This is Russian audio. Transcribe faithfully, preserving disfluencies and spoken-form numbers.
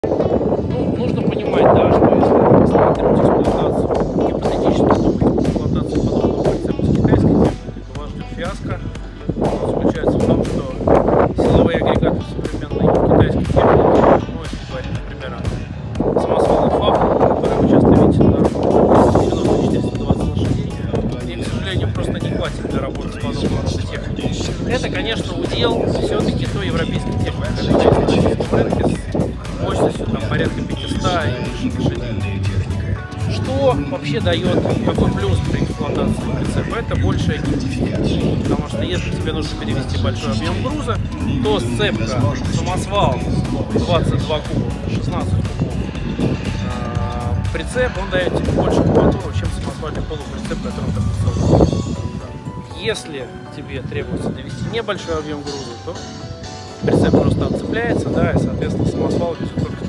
Ну, нужно понимать, да, что если рассматривать эксплуатацию, гипотетически думать эксплуатацию подобного прицепа с китайской техникой, то вас ждет фиаско. Оно заключается в том, что силовые агрегаты современной китайской техники, ну, если говорить, например, о самосвалах ФАФ, которые вы часто видите на дорогах, девяносто четыреста двадцать лошадей, им, к сожалению, просто не хватит для работы с подобного рода техникой. Это, конечно, удел все-таки той европейской техники, которая есть на российском рынке с мощностью там, порядка пятисот и выше лошадей. Что вообще дает, какой плюс при эксплуатации прицепа? Это большая гибкость. Потому что если тебе нужно перевести большой объем груза, то сцепка самосвал двадцать два куба, шестнадцать кубов, э, прицеп, он дает тебе больше кубатуру, чем самосвальный полуприцеп, который ты поставил. Если тебе требуется довести небольшой объем груза, то прицеп просто отцепляется, да, и, соответственно, самосвал везет только